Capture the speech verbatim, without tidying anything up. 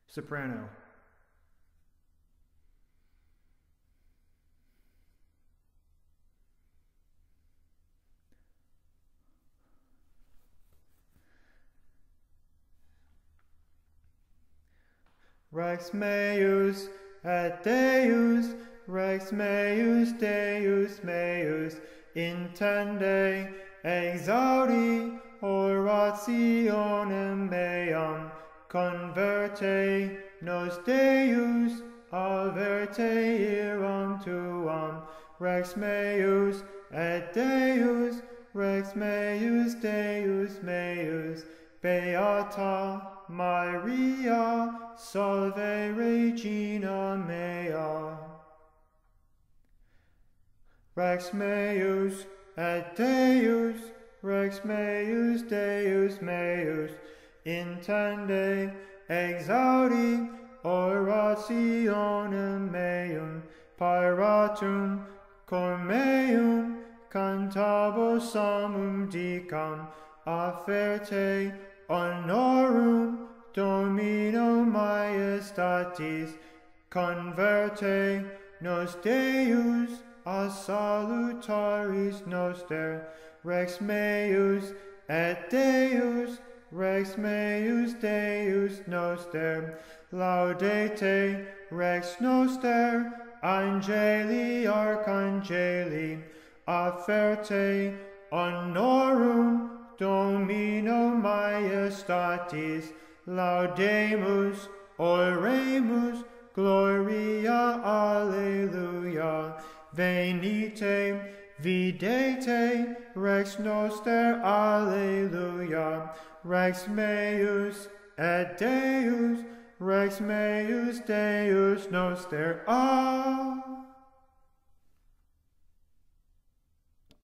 Soprano. Rex meus et Deus, Rex meus Deus meus, intende exaudi orationem meam, converte nos Deus, averte iram tuam, Rex meus et Deus, Rex meus Deus meus, Beata Maria, salve Regina mea. Rex meus et Deus, Rex meus Deus meus, intende exaudi orationem meum, paratum cor meum, cantabo samum dicam, afferte honorum Domino majestatis, converte nos Deus a salutaris noster, Rex meus et Deus, Rex meus Deus noster, laudete Rex noster, angeli archangeli, afferte honorum Domino majestatis, laudemus, oremus, gloria, alleluia, venite, videte, Rex noster, alleluia, Rex meus et Deus, Rex meus Deus noster, ah.